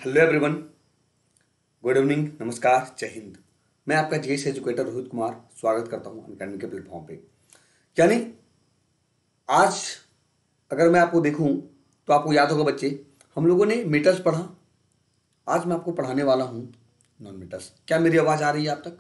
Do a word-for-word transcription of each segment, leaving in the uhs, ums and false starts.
Hello everyone, good evening, नमस्कार, जय हिंद। मैं आपका जीएस एजुकेटर रोहित कुमार स्वागत करता हूं अनअकैडमी के प्लेटफॉर्म पे। यानी आज अगर मैं आपको देखूं तो आपको याद होगा बच्चे, हम लोगों ने मीटर्स पढ़ा। आज मैं आपको पढ़ाने वाला हूं नॉन मीटर्स। क्या मेरी आवाज़ आ रही है आप तक?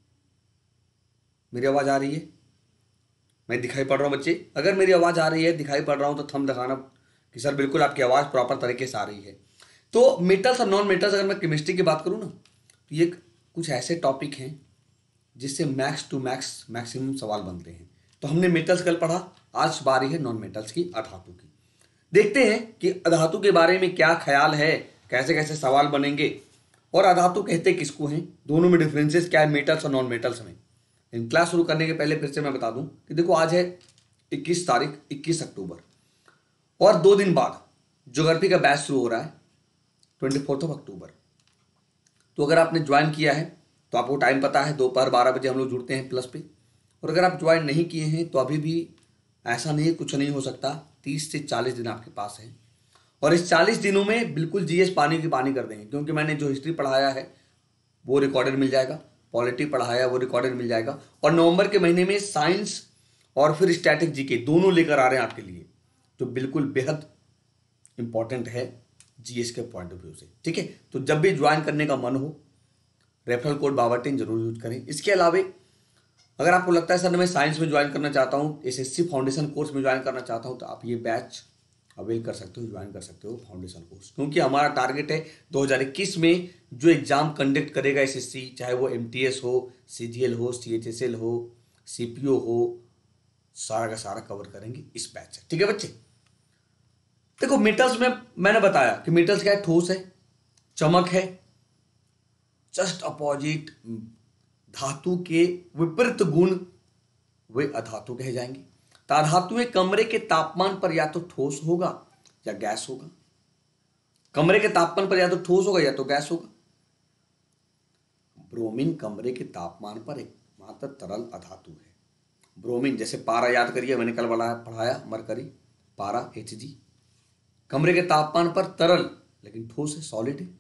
मेरी आवाज़ आ रही है? मैं दिखाई पड़ रहा हूँ बच्चे? अगर मेरी आवाज़ आ रही है, दिखाई पड़ रहा हूँ, तो थंब दिखाना कि सर बिल्कुल आपकी आवाज़ प्रॉपर तरीके से आ रही है। तो मेटल्स और नॉन मेटल्स, अगर मैं केमिस्ट्री की बात करूँ ना, तो ये कुछ ऐसे टॉपिक हैं जिससे मैक्स टू मैक्स मैक्सिमम सवाल बनते हैं। तो हमने मेटल्स कल पढ़ा, आज बारी है नॉन मेटल्स की, अधातु की। देखते हैं कि अधातु के बारे में क्या ख्याल है, कैसे कैसे सवाल बनेंगे और अधातु कहते किसको हैं, दोनों में डिफरेंसेस क्या है मेटल्स और नॉन मेटल्स में। इन क्लास शुरू करने के पहले फिर से मैं बता दूं कि देखो, आज है इक्कीस तारीख, इक्कीस अक्टूबर, और दो दिन बाद ज्योग्राफी का बैच शुरू हो रहा है ट्वेंटी फोर्थ ऑफ अक्टूबर। तो अगर आपने ज्वाइन किया है तो आपको टाइम पता है, दोपहर बारह बजे हम लोग जुड़ते हैं प्लस पे। और अगर आप ज्वाइन नहीं किए हैं तो अभी भी ऐसा नहीं, कुछ नहीं हो सकता, तीस से चालीस दिन आपके पास है। और इस चालीस दिनों में बिल्कुल जीएस पानी की पानी कर देंगे, क्योंकि मैंने जो हिस्ट्री पढ़ाया है वो रिकॉर्डेड मिल जाएगा, पॉलिटी पढ़ाया वो रिकॉर्डेड मिल जाएगा, और नवंबर के महीने में साइंस और फिर स्टैटिक जीके दोनों लेकर आ रहे हैं आपके लिए। तो बिल्कुल बेहद इंपॉर्टेंट है जीएस के पॉइंट ऑफ व्यू से, ठीक है। तो जब भी ज्वाइन करने का मन हो, रेफरल कोड बावरटीन जरूर यूज करें। इसके अलावा अगर आपको लगता है सर मैं साइंस में ज्वाइन करना चाहता हूँ, एसएससी फाउंडेशन कोर्स में ज्वाइन करना चाहता हूँ, तो आप ये बैच अवेल कर सकते हो, ज्वाइन कर सकते हो फाउंडेशन कोर्स। क्योंकि हमारा टारगेट है दो हज़ार इक्कीस में जो एग्जाम कंडक्ट करेगा एसएससी, चाहे वो एमटीएस हो, सीजीएल हो, सीएचएसएल हो, सीपीओ हो, सारा का सारा कवर करेंगे इस बैच से, ठीक है बच्चे। देखो मेटल्स में मैंने बताया कि मेटल्स क्या है, ठोस है, चमक है, जस्ट अपोजिट धातु के विपरीत गुण वे अधातु कहे जाएंगे। तो अधातु कमरे के तापमान पर या तो ठोस होगा या गैस होगा। कमरे के तापमान पर या तो ठोस होगा या तो गैस होगा। ब्रोमीन कमरे के तापमान पर एक मात्र तरल अधातु है। ब्रोमीन, जैसे पारा याद करिए, मैंने कल पढ़ाया मरकरी, पारा एच जी, कमरे के तापमान पर तरल लेकिन ठोस है, सॉलिड है।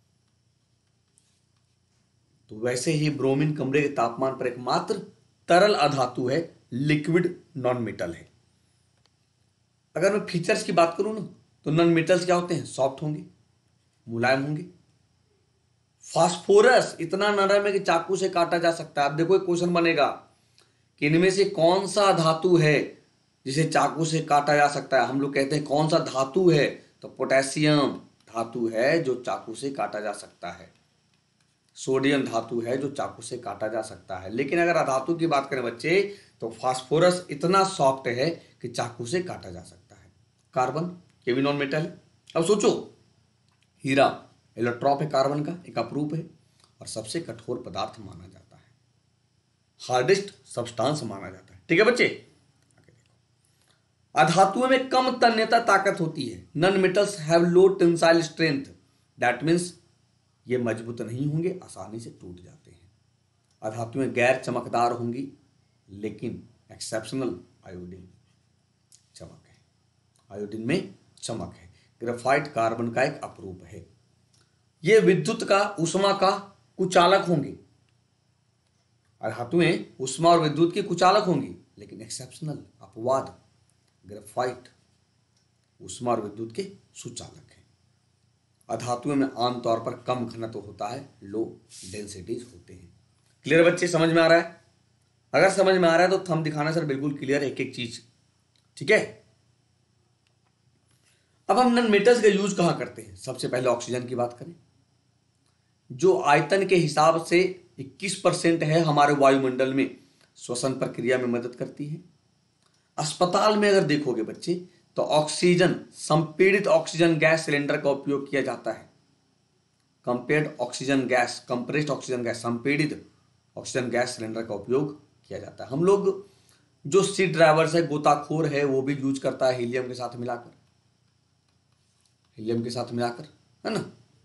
तो वैसे ही ब्रोमीन कमरे के तापमान पर एकमात्र तरल अधातु है, लिक्विड नॉन मेटल है। अगर मैं फीचर्स की बात करूं ना, तो नॉन मेटल्स क्या होते हैं, सॉफ्ट होंगे, मुलायम होंगे। फास्फोरस इतना नरम है कि चाकू से काटा जा सकता है। अब देखो एक क्वेश्चन बनेगा कि इनमें से कौन सा धातु है जिसे चाकू से काटा जा सकता है। हम लोग कहते हैं कौन सा धातु है, तो पोटेशियम धातु है जो चाकू से काटा जा सकता है। सोडियम धातु है जो चाकू से काटा जा सकता है। लेकिन अगर अधातु की बात करें बच्चे, तो फास्फोरस इतना सॉफ्ट है कि चाकू से काटा जा सकता है। कार्बन, ये भी नॉन मेटल है। अब सोचो, हीरा इलेक्ट्रॉप है कार्बन का, एक अपरूप है और सबसे कठोर पदार्थ माना जाता है, हार्डेस्ट सब्सटेंस माना जाता है, ठीक है बच्चे। अधातुओं में कम तन्यता ताकत होती है। Non metals have low tensile strength, that means ये मजबूत नहीं होंगे, आसानी से टूट जाते हैं। अधातुएं गैर चमकदार होंगी लेकिन एक्सेप्शनल आयोडीन चमक है, आयोडीन में चमक है। ग्रेफाइट कार्बन का एक अपरूप है। ये विद्युत का, उष्मा का कुचालक होंगे। अधातुएं उष्मा और विद्युत की कुचालक होंगी लेकिन एक्सेप्शनल, अपवाद, ग्रेफाइट उष्मा और विद्युत के सुचालक है। अधातुओं में आमतौर पर कम घनत्व होता है, लो डेंसिटीज होते हैं। क्लियर बच्चे, समझ में आ रहा है? अगर समझ में आ रहा है तो थंब दिखाना सर बिल्कुल क्लियर, एक एक चीज, ठीक है। अब हम नॉन मेटल्स का यूज कहां करते हैं? सबसे पहले ऑक्सीजन की बात करें, जो आयतन के हिसाब से इक्कीस परसेंट है हमारे वायुमंडल में, श्वसन प्रक्रिया में मदद करती है। अस्पताल में अगर देखोगे बच्चे, तो ऑक्सीजन, संपीड़ित ऑक्सीजन गैस सिलेंडर का उपयोग किया जाता है। Compared oxygen gas, compressed oxygen gas, संपीड़ित ऑक्सीजन गैस सिलेंडर का उपयोग किया जाता है। हम लोग जो सी ड्राइवर्स है, गोताखोर है, वो भी यूज करता है हीलियम के साथ मिलाकर, हीलियम के साथ मिलाकर, है ना।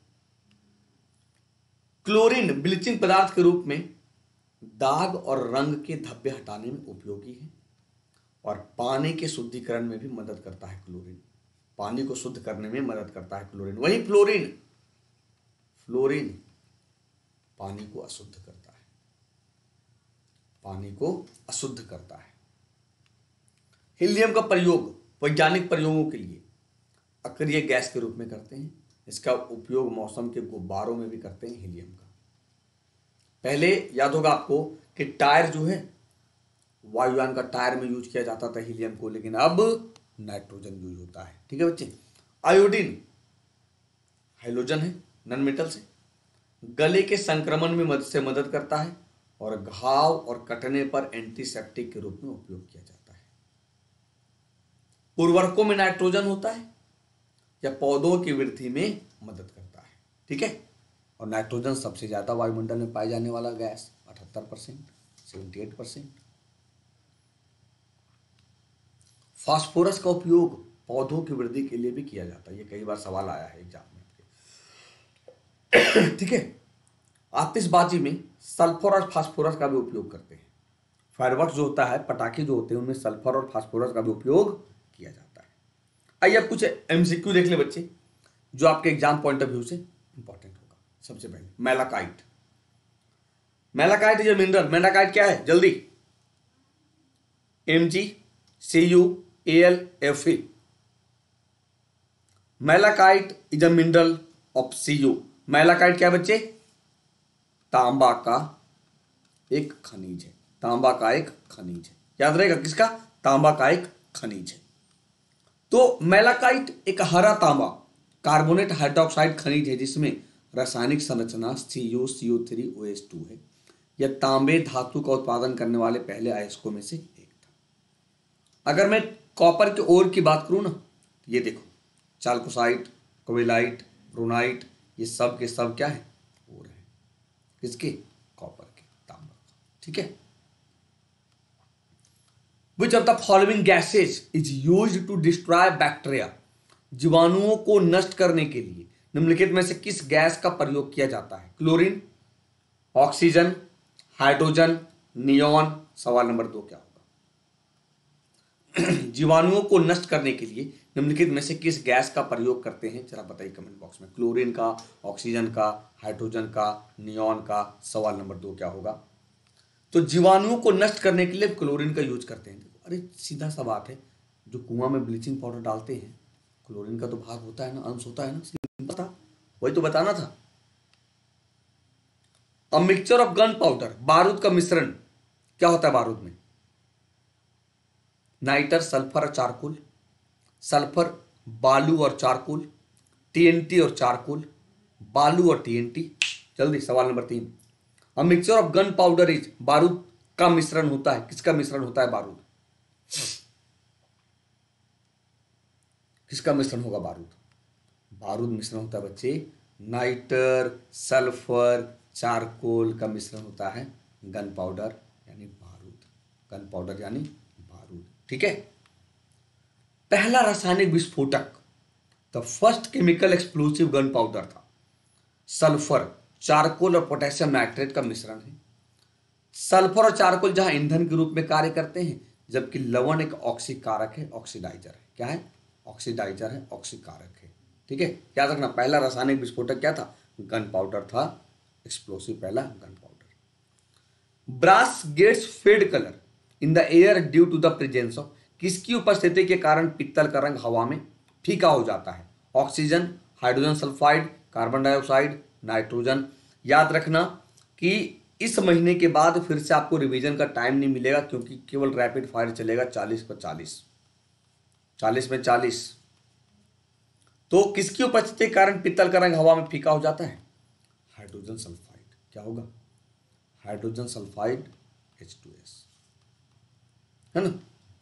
क्लोरीन ब्लीचिंग पदार्थ के रूप में दाग और रंग के धब्बे हटाने में उपयोगी है और पानी के शुद्धिकरण में भी मदद करता है। क्लोरीन पानी को शुद्ध करने में मदद करता है क्लोरीन। वही फ्लोरीन फ्लोरीन पानी को अशुद्ध करता है, पानी को अशुद्ध करता है। हीलियम का प्रयोग वैज्ञानिक प्रयोगों के लिए अक्रिय गैस के रूप में करते हैं। इसका उपयोग मौसम के गुब्बारों में भी करते हैं हीलियम का। पहले याद होगा आपको कि टायर जो है वायुयान का टायर में यूज किया जाता था हीलियम को, लेकिन अब नाइट्रोजन यूज होता है। ठीक है बच्चे। आयोडीन हाइड्रोजन है, नॉन मेटल से, गले के संक्रमण में मदद से मदद करता है और घाव और कटने पर एंटीसेप्टिक के रूप में उपयोग किया जाता है। उर्वरकों में नाइट्रोजन होता है या पौधों की वृद्धि में मदद करता है। ठीक है। और नाइट्रोजन सबसे ज्यादा वायुमंडल में पाए जाने वाला गैस अठहत्तर percent seventy eight percent. Phosphorus का उपयोग पौधों की वृद्धि के लिए भी किया जाता है। ये कई बार सवाल आया है एग्जाम में। ठीक है। आतिशबाजी में सल्फर और फास्फोरस का भी उपयोग करते हैं। फायरवर्क्स जो होता है, पटाखे जो होते हैं, उनमें सल्फर और फास्फोरस का भी उपयोग किया जाता है। आइए अब कुछ एमसीक्यू देख ले बच्चे, जो आपके एग्जाम पॉइंट ऑफ व्यू से इंपॉर्टेंट होगा। सबसे पहले malachite. Malachite is a mineral. Malachite क्या है जल्दी? M G C U A L F A. Malachite is a mineral of C U. Malachite क्या है बच्चे? तांबा का एक खनिज है। तांबा का एक खनिज है। याद रहेगा किसका? तांबा का एक खनिज है। तो मैलाकाइट एक हरा तांबा कार्बोनेट हाइड्रोक्साइड खनिज है जिसमें रासायनिक संरचना C U C U three O H two है। यह तांबे धातु का उत्पादन करने वाले पहले अयस्कों में से एक था। अगर मैं कॉपर के ओर की बात करूं ना, तो ये देखो चाल्कोसाइट, कोवेलाइट, ब्रोनाइट, ये सब के सब क्या है? ओर है। किसके? कॉपर के, तांबा का। ठीक है। Which of the following gases is used to destroy bacteria? जीवाणुओं को नष्ट करने के लिए निम्नलिखित में से किस गैस का प्रयोग किया जाता है? Chlorine, oxygen, hydrogen, neon. सवाल नंबर दो क्या होगा? जीवाणुओं को नष्ट करने के लिए निम्नलिखित में से किस गैस का प्रयोग करते हैं? जरा बताइए कमेंट बॉक्स में। क्लोरीन का, ऑक्सीजन का, हाइड्रोजन का, नियॉन का। सवाल नंबर दो क्या होगा? तो जीवाणुओं को नष्ट करने के लिए क्लोरीन का यूज करते हैं। अरे सीधा सा बात है, जो कुआं में ब्लीचिंग पाउडर डालते हैं, क्लोरीन का तो भाग होता है ना, अंश होता है ना, पता वही तो बताना था। A mixture of gunpowder, बारूद का मिश्रण क्या होता है बारूद में? नाइटर, सल्फर और चारकोल, सल्फर, बालू और चारकोल, टीएनटी और चारकोल, बालू और टीएनटी। जल्दी सवाल नंबर तीन। A mixture of gunpowder is, बारूद का मिश्रण होता है। किसका मिश्रण होता है बारूद? किसका मिश्रण होगा बारूद? बारूद मिश्रण होता है बच्चे नाइटर, सल्फर, चारकोल का मिश्रण होता है गन पाउडर यानी बारूद। गन पाउडर यानी बारूद। ठीक है। पहला रासायनिक विस्फोटक, the first chemical explosive gunpowder था सल्फर, चारकोल और पोटेशियम नाइट्रेट का मिश्रण है। सल्फर और चारकोल जहां ईंधन के रूप में कार्य करते हैं, जबकि लवण एक ऑक्सीकारक है, ऑक्सीडाइजर है। क्या है? ऑक्सीडाइजर है, ऑक्सीकारक है। ठीक है। याद रखना, पहला रासायनिक विस्फोटक क्या था? गन पाउडर था, एक्सप्लोसिव पहला gunpowder. Brass gets fade colour in the air due to the presence of, किसकी उपस्थिति के कारण पित्तल का रंग हवा में फीका हो जाता है? Oxygen, hydrogen sulphide, carbon dioxide, nitrogen. याद रखना कि इस महीने के बाद फिर से आपको रिवीजन का टाइम नहीं मिलेगा, क्योंकि केवल रैपिड फायर चलेगा चालीस पर चालीस, चालीस में चालीस। तो किसकी उपस्थिति के कारण पित्तल का रंग हवा में फीका हो जाता है? Hydrogen sulphide. क्या होगा? Hydrogen sulphide H two S, है ना।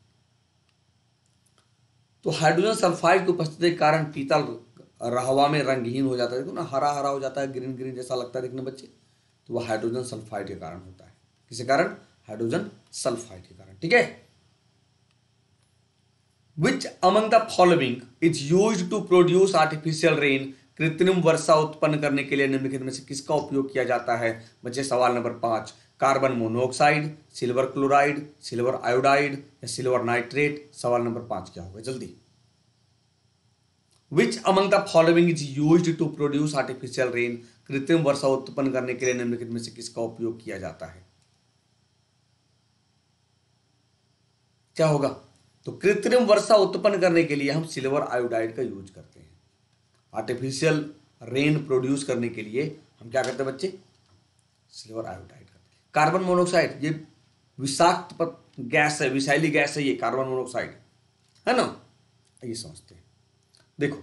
तो हाइड्रोजन सल्फाइड की उपस्थिति के कारण पीतल हवा में रंगहीन हो जाता है। देखो ना, हरा हरा हो जाता है, ग्रीन ग्रीन जैसा लगता है देखने बच्चे, तो वह हाइड्रोजन सल्फाइड के कारण होता है। किसके कारण? हाइड्रोजन सल्फाइड के कारण। ठीक है। Which among the following is used to produce artificial rain, कृत्रिम वर्षा उत्पन्न करने के लिए निम्नलिखित में से किसका उपयोग किया जाता है? बच्चे सवाल नंबर पांच। Carbon monoxide, silver chloride, silver iodide या सिल्वर नाइट्रेट। सवाल नंबर पांच क्या होगा? जल्दी which among the following is used to produce artificial rain, कृत्रिम वर्षा उत्पन्न करने के लिए निम्नलिखित में से किसका उपयोग किया जाता है? क्या होगा? तो कृत्रिम वर्षा उत्पन्न करने के लिए हम सिल्वर आयोडाइड का यूज करते हैं। आर्टिफिशियल रेन प्रोड्यूस करने के लिए हम क्या करते हैं बच्चे? सिल्वर आयोडाइड करते हैं। कार्बन मोनोऑक्साइड ये विषाक्त गैस है, विषैली गैस है ये कार्बन मोनोऑक्साइड, है ना? ये समझते हैं। देखो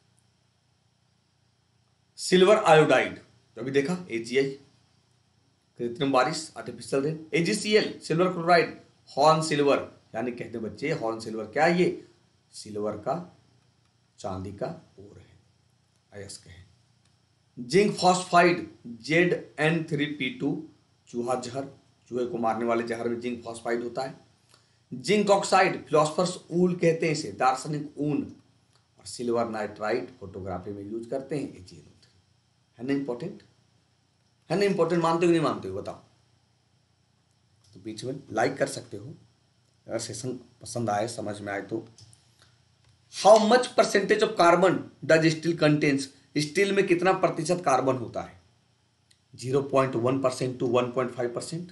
सिल्वर आयोडाइड तो अभी देखा, एजीआई कृत्रिम बारिश artificial rain, AGCL silver chloride, horn silver यानी कहते बच्चे हॉर्न सिल्वर क्या है? ये सिल्वर का चांदी का ओर है, अयस्क है। Zinc phosphide Z N three P two चूहा जहर, चूहे को मारने वाले जहर में जिंक फॉस्फाइड होता है। जिंक ऑक्साइड फिलोसफर्स ऊल कहते हैं इसे, दार्शनिक ऊन। और सिल्वर नाइट्राइट फोटोग्राफी में यूज करते हैं, एजीएल है ना इंपॉर्टेंट, है ना इंपॉर्टेंट, मानते हो नहीं मानते हो बताओ? तो बीच में लाइक कर सकते हो अगर सेशन पसंद आए, समझ में आए तो। How much percentage of carbon does steel contains, steel में कितना प्रतिशत कार्बन होता है? Zero point one percent to one point five percent,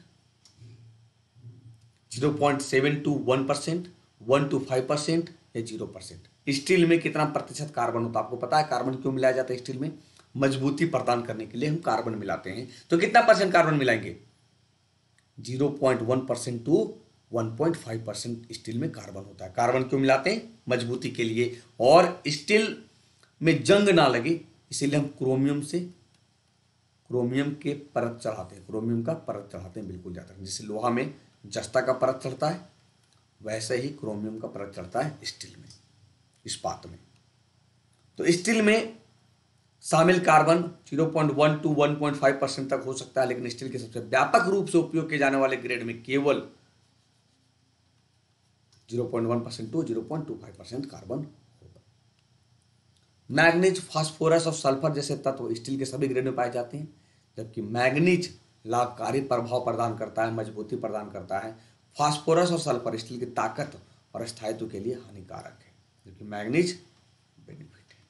zero point seven to one percent, one two five percent या जीरो परसेंट? स्टील में कितना प्रतिशत carbon होता है? आपको पता है कार्बन क्यों मिलाया जाता है स्टील में? मजबूती प्रदान करने के लिए हम कार्बन मिलाते हैं। तो कितना परसेंट कार्बन मिलाएंगे? Zero point one percent to one point five percent steel में कार्बन होता है। कार्बन क्यों मिलाते हैं? मजबूती के लिए, और स्टील में जंग ना लगे इसीलिए हम क्रोमियम से क्रोमियम के परत चढ़ाते हैं, क्रोमियम का परत चढ़ाते हैं बिल्कुल ज्यादा। जैसे लोहा में जस्ता का परत चढ़ता है वैसे ही क्रोमियम का परत चढ़ता है स्टील में, इस्पात में। तो स्टील में शामिल carbon zero point one to one point five percent तक हो सकता है, लेकिन स्टील के सबसे व्यापक रूप से उपयोग किए जाने वाले ग्रेड में केवल zero point one percent to zero point two five percent carbon होगा। मैग्नीज, फास्फोरस और सल्फर जैसे तत्व स्टील के सभी ग्रेड में पाए जाते हैं, जबकि मैग्नीज लाभकारी प्रभाव प्रदान करता है, मजबूती प्रदान करता है। फास्फोरस और सल्फर स्टील की ताकत और स्थायित्व के लिए हानिकारक है, जबकि मैग्नीज बेनिफिट है।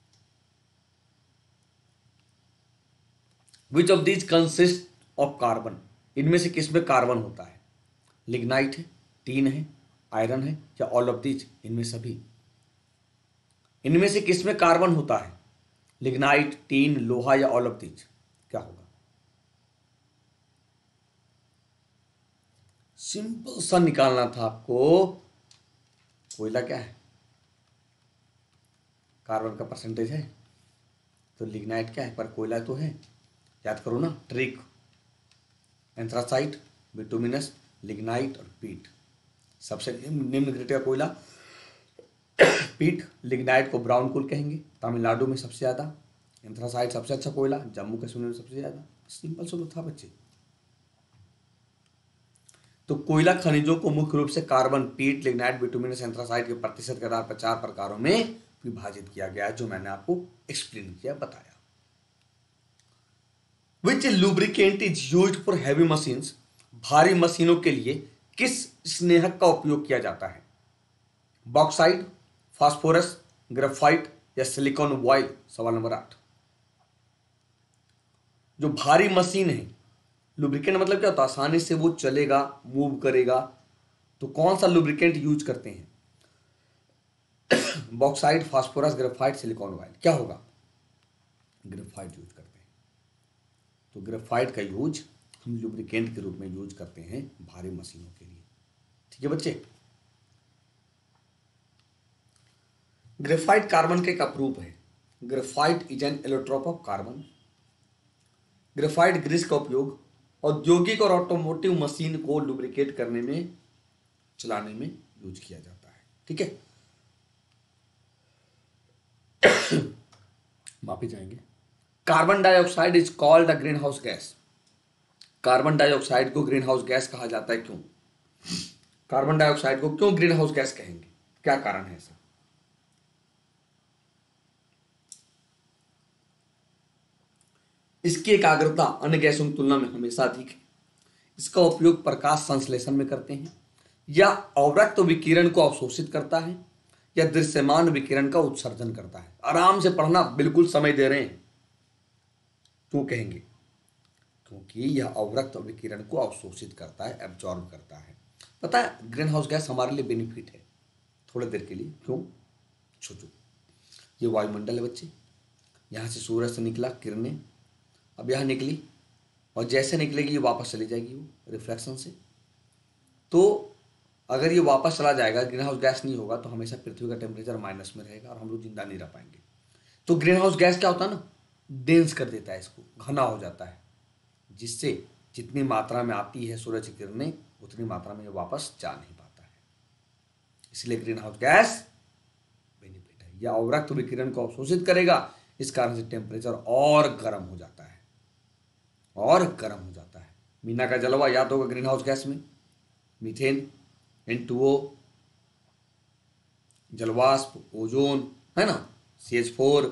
Which of these consist of carbon, इनमें से किसमें कार्बन होता है? लिग्नाइट है, टीन है, आयरन है या ऑल ऑफ दीज, इनमें सभी। इनमें से किसमें कार्बन होता है? लिग्नाइट, टीन, लोहा या ऑल ऑफ दीज? क्या होगा? सिंपल सा निकालना था आपको। कोयला क्या है? कार्बन का परसेंटेज है, तो लिग्नाइट क्या है? पर कोयला तो है, याद करो ना ट्रिक। एंथ्रासाइट, बिटुमिनस, लिग्नाइट और पीट। सबसे निम्न ग्रेड का कोयला पीट, लिग्नाइट को ब्राउन कोल कहेंगे, तमिलनाडु में सबसे ज्यादा। एंथ्रासाइट सबसे अच्छा कोयला, जम्मू कश्मीर में सबसे ज्यादा। सिंपल सा था बच्चे। तो कोयला खनिजों को मुख्य रूप से कार्बन, पीट, लिग्नाइट, बिटुमिनस, एंथ्रासाइट के प्रतिशत के आधार पर चार प्रकारों में विभाजित किया गया है, जो मैंने आपको एक्सप्लेन किया, बताया। Which lubricant is used for heavy machines, भारी मशीनों के लिए किस स्नेहक का उपयोग किया जाता है? बॉक्साइड, फास्फोरस, ग्रेफाइट या सिलिकॉन ऑयल? सवाल नंबर आठ। जो भारी मशीन है, लुब्रिकेंट मतलब क्या होता है? आसानी से वो चलेगा, मूव करेगा, तो कौन सा लुब्रिकेंट यूज करते हैं? Bauxite, phosphorus, graphite, silicon oil? क्या होगा? ग्रेफाइट यूज करते हैं। तो ग्रेफाइट का यूज हम लुब्रिकेंट के रूप में यूज करते हैं भारी मशीनों के लिए। ठीक है बच्चे। ग्रेफाइट कार्बन का एक अपरूप है। Graphite is an allotrope of carbon. Graphite grease का उपयोग औद्योगिक और ऑटोमोटिव मशीन को लुब्रिकेट करने में, चलाने में यूज किया जाता है। ठीक है, माफी चाहेंगे। Carbon dioxide is called a greenhouse gas. Carbon dioxide को ग्रीन हाउस गैस कहा जाता है, क्यों? कार्बन डाइऑक्साइड को क्यों ग्रीन हाउस गैस कहेंगे? क्या कारण है ऐसा? इसकी एकाग्रता अन्य गैसों की तुलना में हमेशा अधिक है। इसका उपयोग प्रकाश संश्लेषण में करते हैं, या अवरक्त विकिरण को अवशोषित करता है, या दृश्यमान विकिरण का उत्सर्जन करता है। आराम से पढ़ना, बिल्कुल समय दे रहे हैं। क्यों कहेंगे? क्योंकि यह अवरक्त विकिरण को अवशोषित करता है, एब्जॉर्ब करता है। पता है ग्रीन हाउस गैस हमारे लिए बेनिफिट है थोड़ी देर के लिए। क्यों? सोचो, ये वायुमंडल है बच्चे, यहाँ से सूरज से निकला किरणें, अब यहाँ निकली और जैसे निकलेगी ये वापस चली जाएगी वो रिफ्लेक्शन से। तो अगर ये वापस चला जाएगा, ग्रीन हाउस गैस नहीं होगा, तो हमेशा पृथ्वी का टेम्परेचर माइनस में रहेगा और हम लोग जिंदा नहीं रह पाएंगे। तो ग्रीन हाउस गैस क्या होता है ना, डेंस कर देता है, इसको घना हो जाता है, जिससे जितनी मात्रा में आती है सूरज की किरणें उतनी मात्रा में ये वापस जा नहीं पाता है। इसलिए ग्रीन हाउस गैस बेनिफिट है, यह अवरक्त विकिरण को अवशोषित करेगा, इस कारण से टेम्परेचर और गर्म हो जाता है और गर्म हो जाता है। मीना का जलवा याद होगा ग्रीन हाउस गैस में, मीथेन, एन टू ओ, जलवाष्प, ओजोन, है ना, सी एच फोर।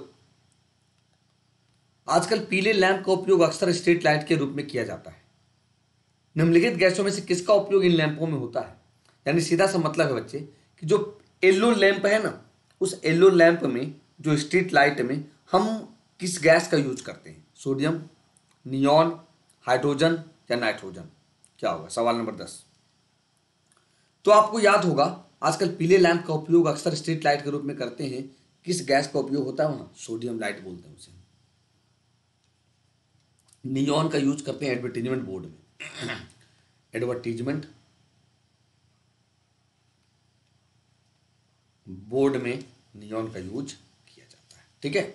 आजकल पीले लैंप का उपयोग अक्सर स्ट्रीट लाइट के रूप में किया जाता है। निम्नलिखित गैसों में से किसका उपयोग इन लैंपों में होता है? यानी सीधा सा मतलब है बच्चे कि जो येलो लैंप है ना, उस येलो लैंप में, जो स्ट्रीट लाइट में हम किस गैस का यूज करते हैं? सोडियम, नियॉन, हाइड्रोजन या नाइट्रोजन? क्या होगा? सवाल नंबर दस। तो आपको याद होगा आजकल पीले लैंप का उपयोग अक्सर स्ट्रीट लाइट के रूप में करते हैं। किस गैस का उपयोग होता है वहां? सोडियम लाइट बोलते हैं उसे। नियॉन का यूज करते हैं एडवर्टीजमेंट बोर्ड में एडवर्टीजमेंट बोर्ड में नियॉन का यूज किया जाता है। ठीक है।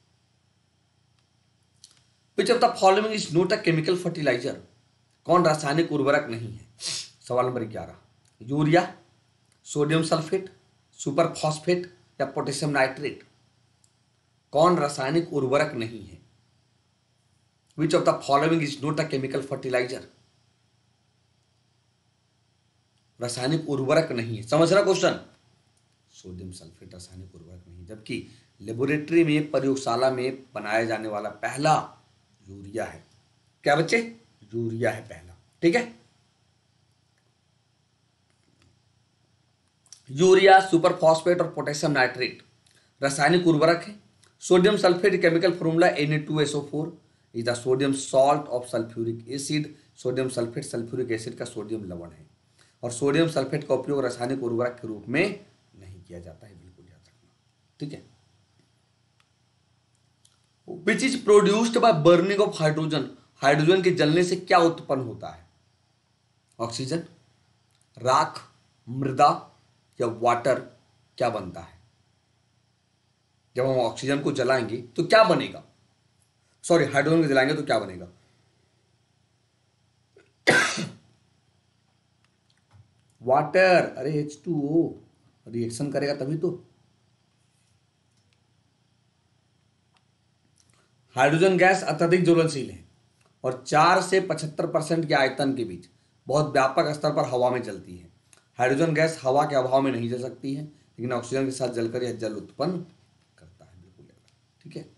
Which of the following is not a chemical fertiliser? कौन रासायनिक उर्वरक नहीं है? सवाल नंबर ग्यारह। Urea, sodium sulphate, superphosphate या पोटेशियम नाइट्रेट? कौन रासायनिक उर्वरक नहीं है? Which of the following is not a chemical fertiliser? रासायनिक उर्वरक नहीं है। समझ रहा क्वेश्चन? सोडियम सल्फेट रासायनिक उर्वरक नहीं, जबकि लेबोरेटरी में, प्रयोगशाला में बनाया जाने वाला पहला यूरिया है। क्या बच्चे? यूरिया है पहला। ठीक है। यूरिया, सुपर फॉस्फेट और पोटेशियम नाइट्रेट रासायनिक उर्वरक है। Sodium sulphate chemical formula N A two S O four is the sodium salt of sulphuric acid. Sodium sulphate sulphuric acid का सोडियम लवण है और सोडियम सल्फेट का उपयोग रासायनिक उर्वरक के रूप में नहीं किया जाता है, बिल्कुल याद रखना। ठीक है। Which is produced by burning of hydrogen? Hydrogen के जलने से क्या उत्पन्न होता है? ऑक्सीजन, राख, मृदा या वाटर? क्या बनता है जब हम ऑक्सीजन को जलाएंगे तो क्या बनेगा? सॉरी, हाइड्रोजन को जलाएंगे तो क्या बनेगा? वाटर। अरे एच टू ओ रिएक्शन करेगा तभी तो। हाइड्रोजन गैस अत्यधिक ज्वलनशील है और चार से पचहत्तर परसेंट के आयतन के बीच बहुत व्यापक स्तर पर हवा में जलती है। हाइड्रोजन गैस हवा के अभाव में नहीं जल सकती है, लेकिन ऑक्सीजन के साथ जलकर यह जल उत्पन्न करता है। बिल्कुल। ठीक है।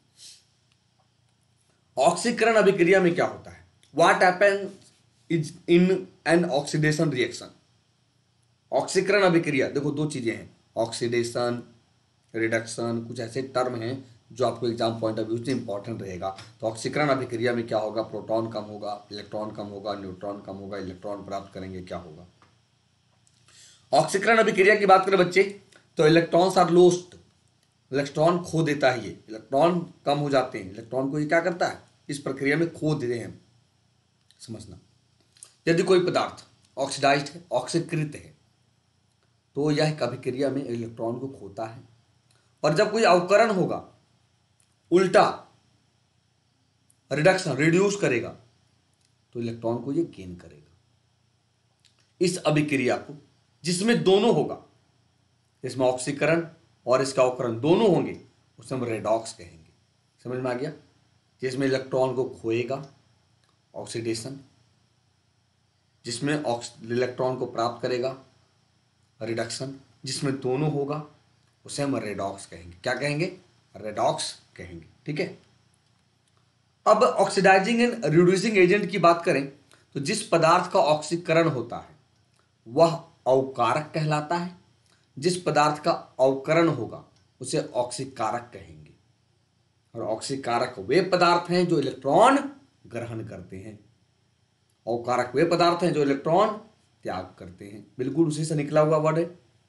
ऑक्सीकरण अभिक्रिया में क्या होता है? What happens is in an oxidation reaction? ऑक्सीकरण अभिक्रिया, देखो दो चीजें हैं, ऑक्सीडेशन, रिडक्शन, कुछ ऐसे टर्म हैं जो आपको एग्जाम पॉइंट ऑफ व्यू से इंपॉर्टेंट रहेगा। तो ऑक्सीकरण अभिक्रिया में क्या होगा? प्रोटॉन कम होगा, इलेक्ट्रॉन कम होगा, न्यूट्रॉन कम होगा, इलेक्ट्रॉन प्राप्त करेंगे, क्या होगा? ऑक्सीकरण अभिक्रिया की बात करें बच्चे तो इलेक्ट्रॉन्स आर लोस्ट, इलेक्ट्रॉन खो देता है। ये इलेक्ट्रॉन कम हो जाते हैं, इलेक्ट्रॉन को ये क्या करता है? इस प्रक्रिया में खो देते हैं। समझना, यदि कोई पदार्थ ऑक्सीडाइज्ड है, ऑक्सीकृत है, तो यह अभिक्रिया में इलेक्ट्रॉन को खोता है, और जब कोई अवकरण होगा, उल्टा रिडक्शन, रिड्यूस करेगा, तो इलेक्ट्रॉन को ये गेन करेगा। इस अभिक्रिया को, जिसमें दोनों होगा, इसमें ऑक्सीकरण और इसका अवकरण दोनों होंगे, उसे हम रेडॉक्स कहेंगे। समझ में आ गया? जिसमें इलेक्ट्रॉन को खोएगा, ऑक्सीडेशन, जिसमें इलेक्ट्रॉन को प्राप्त करेगा, रिडक्शन, जिसमें दोनों होगा, उसे हम रेडॉक्स कहेंगे। क्या कहेंगे? रेडॉक्स कहेंगे। ठीक है। अब ऑक्सीडाइजिंग एंड रिड्यूसिंग एजेंट की बात करें तो जिस पदार्थ का ऑक्सीकरण होता है वह अवकारक कहलाता है, जिस पदार्थ का अवकरण होगा उसे ऑक्सीकारक कहेंगे। और ऑक्सीकारक वे पदार्थ हैं जो इलेक्ट्रॉन ग्रहण करते हैं, अवकारक वे पदार्थ हैं जो इलेक्ट्रॉन त्याग करते हैं। बिल्कुल उसी से निकला हुआ वर्ड है।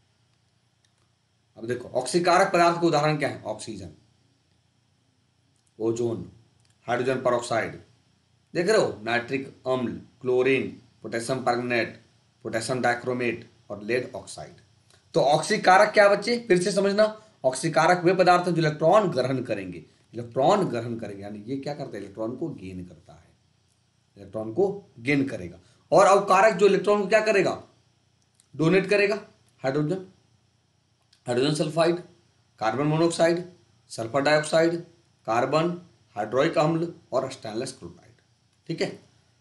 अब देखो ऑक्सीकारक पदार्थ के उदाहरण क्या है? ऑक्सीजन, ओजोन, हाइड्रोजन परऑक्साइड, देख रहे हो, नाइट्रिक अम्ल, chlorine, potassium permanganate, potassium dichromate और लेड ऑक्साइड। तो ऑक्सीकारक क्या बच्चे, फिर से समझना, ऑक्सीकारक वे पदार्थ हैं जो इलेक्ट्रॉन ग्रहण करेंगे, इलेक्ट्रॉन ग्रहण करेंगे यानी ये क्या करता है? इलेक्ट्रॉन को गेन करता है, इलेक्ट्रॉन को गेन करेगा। और अवकारक जो इलेक्ट्रॉन को क्या करेगा? डोनेट करेगा। Hydrogen, hydrogen sulphide, carbon monoxide, sulphur dioxide, carbon, हाइड्रोइक अम्ल और स्टेनलेस क्लोराइड। ठीक है।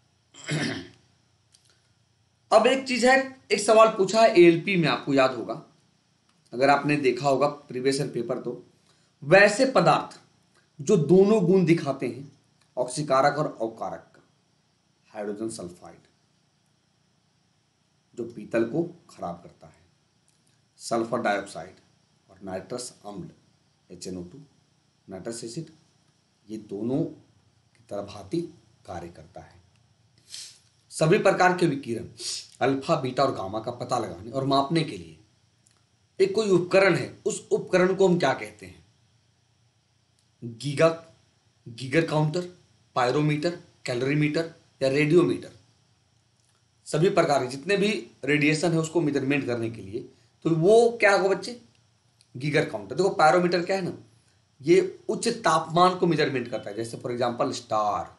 अब एक चीज है, एक सवाल पूछा है एएलपी में, आपको याद होगा, अगर आपने देखा होगा प्रीवियस ईयर पेपर, तो वैसे पदार्थ जो दोनों गुण दिखाते हैं, ऑक्सीकारक और अवकारक का, हाइड्रोजन सल्फाइड जो पीतल को खराब करता है, सल्फर डाइऑक्साइड और नाइट्रस अम्ल H N O two, nitrous acid, ये दोनों की तरह भांति कार्य करता है। सभी प्रकार के विकिरण अल्फा, बीटा और गामा का पता लगाने और मापने के लिए एक कोई उपकरण है, उस उपकरण को हम क्या कहते हैं? Giga Geiger counter, pyrometer, calorimeter या रेडियोमीटर। सभी प्रकार के जितने भी रेडिएशन है उसको मेजरमेंट करने के लिए, तो वो क्या होगा बच्चे? Geiger counter. देखो पायरोमीटर क्या है ना, ये उच्च तापमान को मेजरमेंट करता है, जैसे फॉर एग्जांपल स्टार,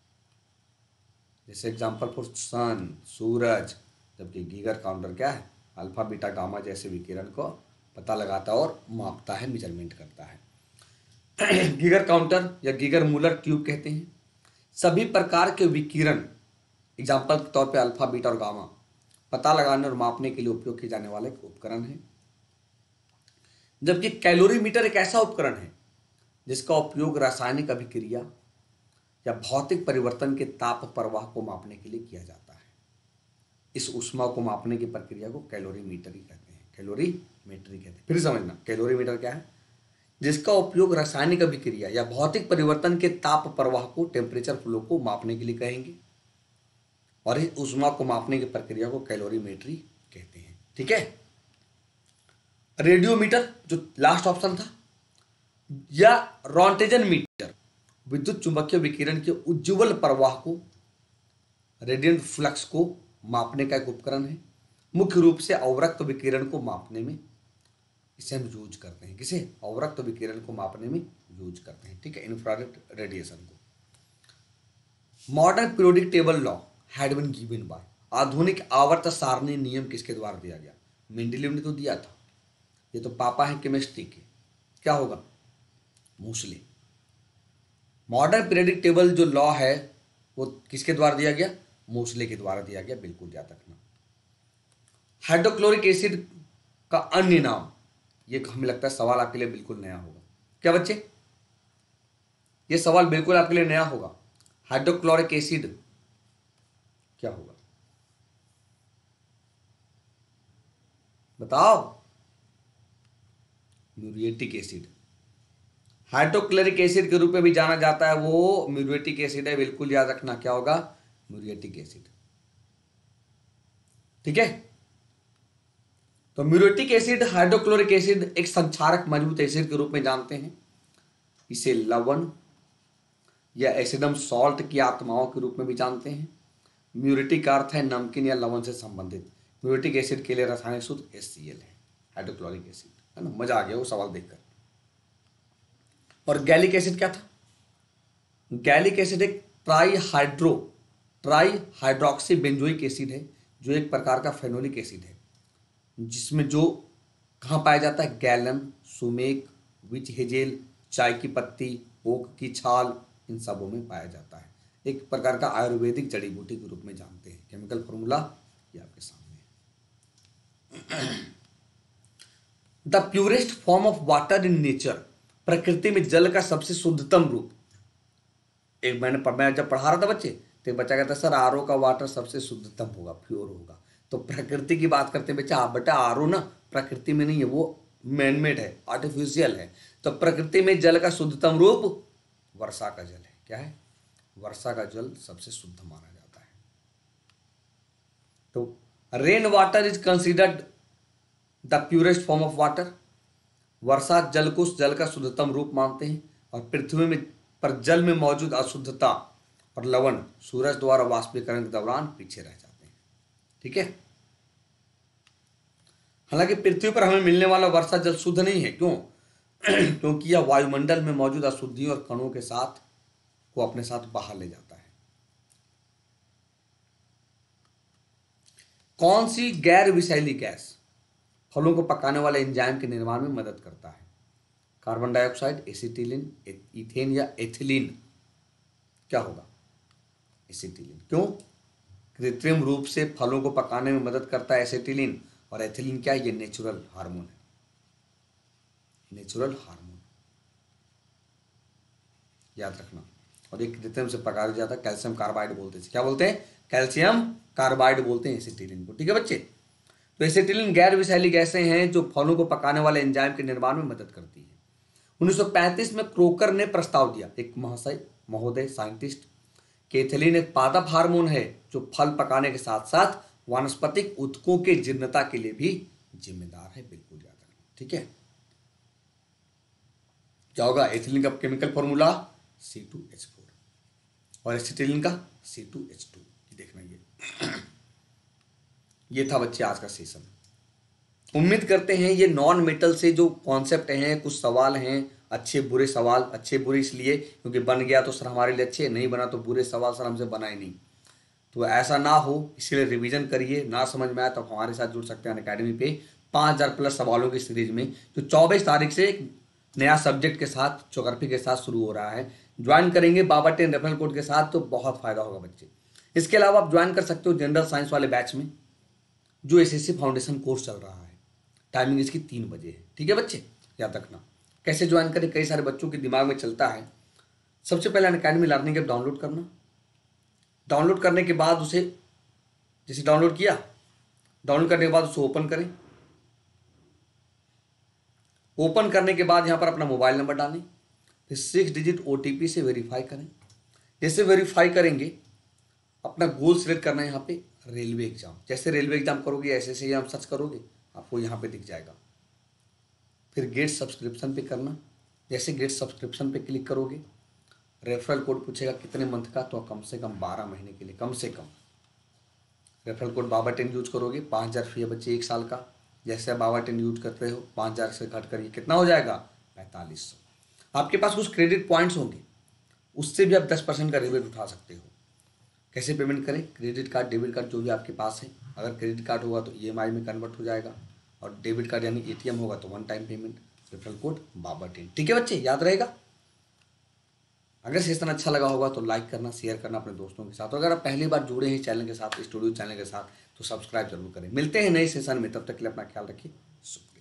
जैसे एग्जांपल फॉर सन, सूरज। जबकि गीगर काउंटर क्या है? अल्फा, बीटा, गामा जैसे विकिरण को पता लगाता है और मापता है, मेजरमेंट करता है। गीगर काउंटर या गीगर मूलर ट्यूब कहते हैं। सभी प्रकार के विकिरण, एग्जाम्पल के तौर पे अल्फा, बीटा और गामा, पता लगाने और मापने के लिए उपयोग किए जाने वाले एक उपकरण है। जबकि कैलोरीमीटर एक ऐसा उपकरण है जिसका उपयोग रासायनिक अभिक्रिया या भौतिक परिवर्तन के ताप प्रवाह को मापने के लिए किया जाता है। इस ऊष्मा को मापने की प्रक्रिया को कैलोरीमीटर ही कहते हैं, कैलोरीमेट्री कहते हैं। फिर समझना, कैलोरीमीटर क्या है? जिसका उपयोग रासायनिक अभिक्रिया या भौतिक परिवर्तन के ताप प्रवाह को, टेम्परेचर फ्लो को मापने के लिए कहेंगे, और इस ऊष्मा को मापने की प्रक्रिया को कैलोरीमेट्री कहते हैं। ठीक है। रेडियोमीटर जो लास्ट ऑप्शन था, या रॉन्टेजन मीटर विद्युत चुंबकीय विकिरण के उज्ज्वल प्रवाह को, रेडियंट फ्लक्स को मापने का एक उपकरण है। मुख्य रूप से अवरक्त विकिरण को मापने में इसे हम यूज करते हैं। किसे? अवरक्त विकिरण को मापने में यूज करते हैं। ठीक है, इंफ्रारेड रेडिएशन को। Modern periodic table law had been given by, आधुनिक आवर्त सारणी नियम किसके द्वारा दिया गया? मेंडेलीव ने तो दिया था, ये तो पापा है केमिस्ट्री के, क्या होगा? मूसले। मॉडर्न पीरियोडिक टेबल जो लॉ है वो किसके द्वारा दिया गया? मूसले के द्वारा दिया गया, बिल्कुल याद रखना। हाइड्रोक्लोरिक एसिड का अन्य नाम, ये हमें लगता है सवाल आपके लिए बिल्कुल नया होगा। क्या बच्चे? ये सवाल बिल्कुल आपके लिए नया होगा। हाइड्रोक्लोरिक एसिड क्या होगा? बताओ। Muriatic acid. हाइड्रोक्लोरिक एसिड के रूप में भी जाना जाता है, वो म्यूरिएटिक एसिड है, बिल्कुल याद रखना। क्या होगा? Muriatic acid. ठीक है। तो म्यूरिएटिक एसिड, हाइड्रोक्लोरिक एसिड एक संक्षारक मजबूत एसिड के रूप में जानते हैं। इसे लवण या एसिडम सॉल्ट की आत्माओं के रूप में भी जानते हैं। म्यूरिटिक का अर्थ है नमकीन या लवण से संबंधित। म्यूरिटिक एसिड के लिए रासायनिक सूत्र एच सी एल है, हाइड्रोक्लोरिक एसिड, है ना। मजा आ गया वो सवाल देखकर। और गैलिक एसिड क्या था? गैलिक एसिड एक tri hydro tri hydroxy benzoic acid है, जो एक प्रकार का फेनोलिक एसिड है, जिसमें जो कहाँ पाया जाता है? गैलन, सुमेक, विच हेजेल, चाय की पत्ती, ओक की छाल, इन सबों में पाया जाता है। एक प्रकार का आयुर्वेदिक जड़ी बूटी के रूप में जानते हैं। केमिकल फॉर्मूला ये आपके सामने है। The purest form of water in nature, प्रकृति में जल का सबसे शुद्धतम रूप। एक मैंने मैं जब पढ़ा रहा था बच्चे, तो एक बच्चा कहता सर आर ओ का वाटर सबसे शुद्धतम होगा, प्योर होगा। तो प्रकृति की बात करते हैं बच्चा, आप बेटा आर ओ ना प्रकृति में नहीं है, वो मैनमेड है, आर्टिफिशियल है। तो प्रकृति में जल का शुद्धतम रूप वर्षा का जल है। क्या है? वर्षा का जल सबसे शुद्ध माना जाता है। तो rain water is considered the purest form of water. वर्षा जल को जल का शुद्धतम रूप मानते हैं। और पृथ्वी में पर जल में मौजूद अशुद्धता और लवण सूरज द्वारा वाष्पीकरण के दौरान पीछे रह जाते हैं। ठीक है। हालांकि पृथ्वी पर हमें मिलने वाला वर्षा जल शुद्ध नहीं है। क्यों? क्योंकि यह वायुमंडल में मौजूद अशुद्धियों और कणों के साथ को अपने साथ बाहर ले जाता है। कौन सी गैर विषैली गैस फलों को पकाने वाले एंजाइम के निर्माण में मदद करता है? कार्बन डाइऑक्साइड, एसिटिलीन, इथेन या एथिलीन? क्या होगा? एसिटिलीन। क्यों? कृत्रिम रूप से फलों को पकाने में मदद करता है एसिटिलीन। और एथिलीन क्या है? ये नेचुरल हार्मोन है, नेचुरल हार्मोन, याद रखना। और ये कृत्रिम से पकाया जाता है, कैल्शियम कार्बाइड बोलते हैं। क्या बोलते हैं? कैल्शियम कार्बाइड बोलते हैं एसिटिलीन को। ठीक है बच्चे। तो एसिटिलीन गैर विषैली गैसें हैं जो फलों को पकाने वाले एंजाइम के निर्माण में मदद करती है। उन्नीस सौ पैंतीस में क्रोकर ने प्रस्ताव दिया, एक महाशय महोदय साइंटिस्ट, कि एथिलीन एक पादप हार्मोन है जो फल पकाने के साथ साथ वानस्पतिक ऊतकों के जीर्णता के लिए भी जिम्मेदार है। बिल्कुल याद रखना। ठीक है। क्या होगा? एथिलीन का chemical formula C two H four और एसिटिलीन का सी टू एच टू। देखना ये ये था बच्चे आज का सेशन। उम्मीद करते हैं ये नॉन मेटल से जो कॉन्सेप्ट हैं, कुछ सवाल हैं, अच्छे बुरे सवाल, अच्छे बुरे इसलिए क्योंकि बन गया तो सर हमारे लिए अच्छे, नहीं बना तो बुरे सवाल सर हमसे बनाए नहीं। तो ऐसा ना हो इसलिए रिवीजन करिए। ना समझ में आया तो हमारे साथ जुड़ सकते हैं अनअकैडमी पे। पाँच हज़ार प्लस सवालों की सीरीज में जो चौबीस तारीख से एक नया सब्जेक्ट के साथ, ज्योग्राफी के साथ शुरू हो रहा है, ज्वाइन करेंगे बाबा टेन रेफरल कोड के साथ तो बहुत फायदा होगा बच्चे। इसके अलावा आप ज्वाइन कर सकते हो जनरल साइंस वाले बैच में जो एसएससी फाउंडेशन कोर्स चल रहा है। टाइमिंग इसकी तीन बजे है। ठीक है बच्चे, याद रखना। कैसे ज्वाइन करें? कई सारे बच्चों के दिमाग में चलता है। सबसे पहले अनअकैडमी लर्निंग ऐप डाउनलोड करना। डाउनलोड करने के बाद उसे, जैसे डाउनलोड किया, डाउनलोड करने के बाद उसे ओपन करें। ओपन करने के बाद यहाँ पर अपना मोबाइल नंबर डालें, फिर सिक्स डिजिट ओटीपी से वेरीफाई करें। जैसे वेरीफाई करेंगे अपना गोल सिलेक्ट करना है। यहाँ पे रेलवे एग्जाम, जैसे रेलवे एग्जाम करोगे ऐसे ऐसे एग्जाम सर्च करोगे आपको यहाँ पे दिख जाएगा। फिर गेट सब्सक्रिप्शन पे करना। जैसे गेट सब्सक्रिप्शन पे क्लिक करोगे रेफरल कोड पूछेगा कितने मंथ का, तो कम से कम बारह महीने के लिए कम से कम referral code Baba ten use करोगे। पाँच हज़ार फी है बच्चे एक साल का। जैसे आप बाबा टेन यूज करते हो पाँच हज़ार से घट करिए कितना हो जाएगा? पैंतालीस सौ। आपके पास कुछ क्रेडिट पॉइंट्स होंगे, उससे भी आप दस परसेंट का रिबेट उठा सकते हो। कैसे पेमेंट करें? क्रेडिट कार्ड, डेबिट कार्ड जो भी आपके पास है। अगर क्रेडिट कार्ड होगा तो ईएमआई में कन्वर्ट हो जाएगा, और डेबिट कार्ड यानी एटीएम होगा तो one time payment. Referral code Baba ten. ठीक है बच्चे, याद रहेगा। अगर सेशन अच्छा लगा होगा तो लाइक करना, शेयर करना अपने दोस्तों के साथ। और अगर आप पहली बार जुड़े हैं चैनल के साथ, स्टूडियो चैनल के साथ, तो सब्सक्राइब जरूर करें। मिलते हैं नए सेशन में, तब तक के लिए अपना ख्याल रखिए।